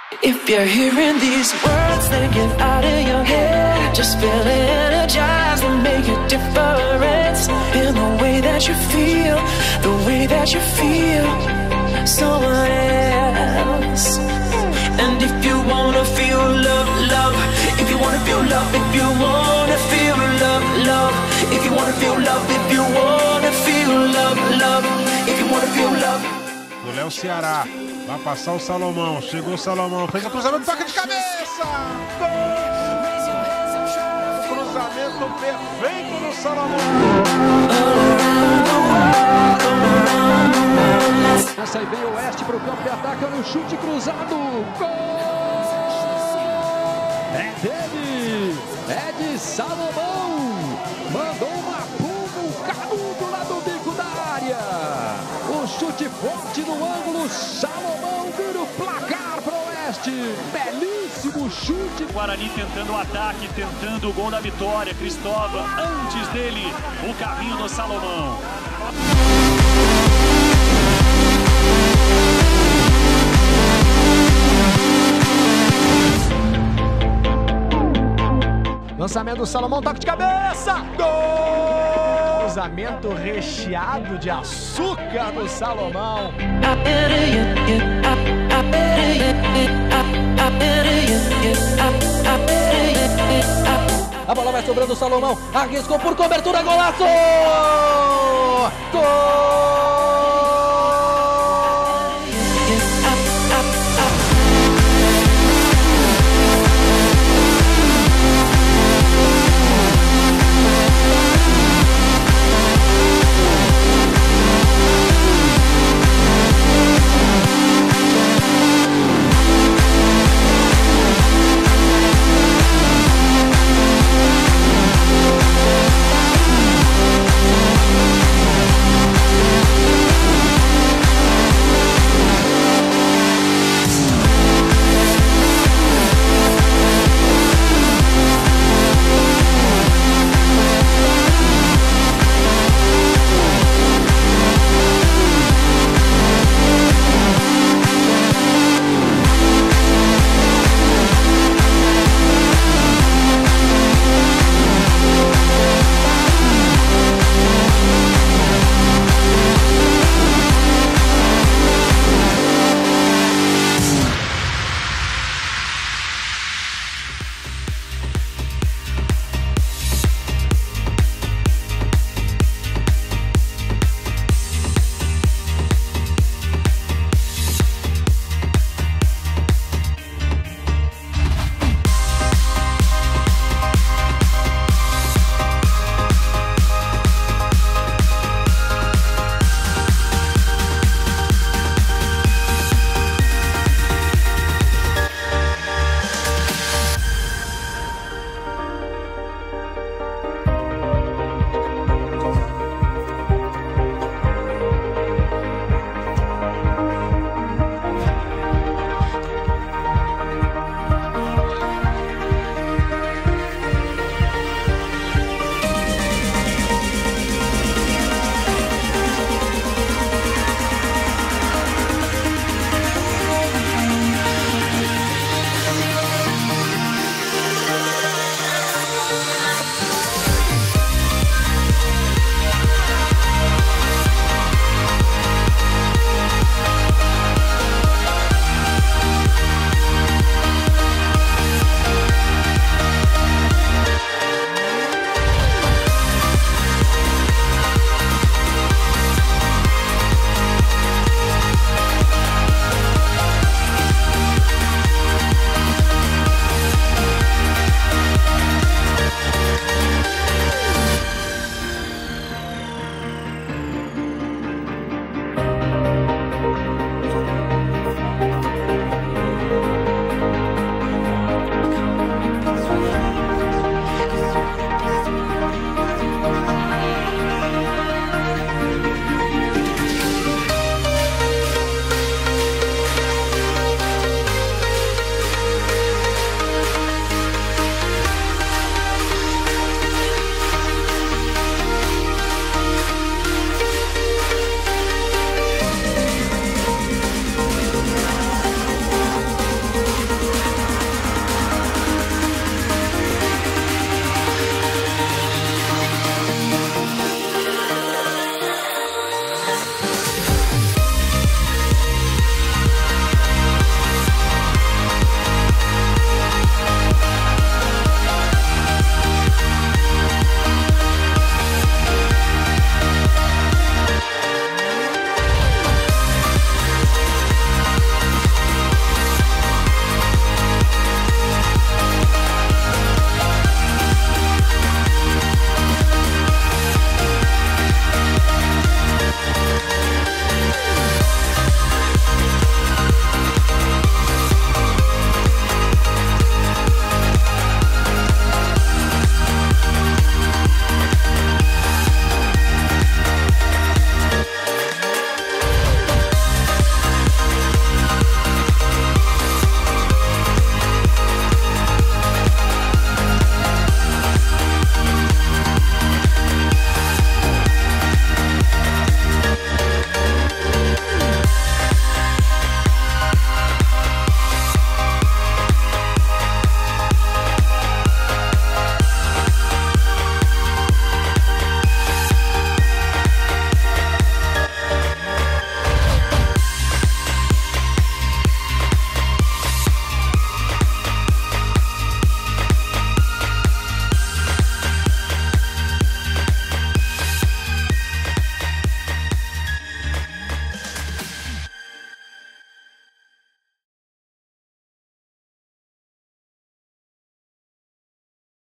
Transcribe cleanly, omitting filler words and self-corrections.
If you're hearing these words, then get out of your head. Just feel energized and make a difference in the way that you feel, the way that you feel someone else. And if you wanna feel love, love, if you wanna feel love, if you wanna feel love, love, if you wanna feel love, if you wanna feel love, love, if you wanna feel love. Do Léo Ceará, vai passar o Salomão, chegou o Salomão, fez o cruzamento, toca de cabeça! Gol! Cruzamento perfeito do Salomão! Essa aí veio o Oeste para o campo de ataque, no chute cruzado, gol! É dele, é de Salomão, mandou uma pulga, um canudo lá do bico da área, o chute forte no ângulo, Salomão vira o placar para o Oeste, belíssimo chute. Guarani tentando o ataque, tentando o gol da vitória, Cristóvão, antes dele, o carrinho do Salomão. Lançamento do Salomão, toque de cabeça, gol! Cruzamento recheado de açúcar do Salomão. A bola vai sobrando o Salomão, arriscou por cobertura, golaço! Gol!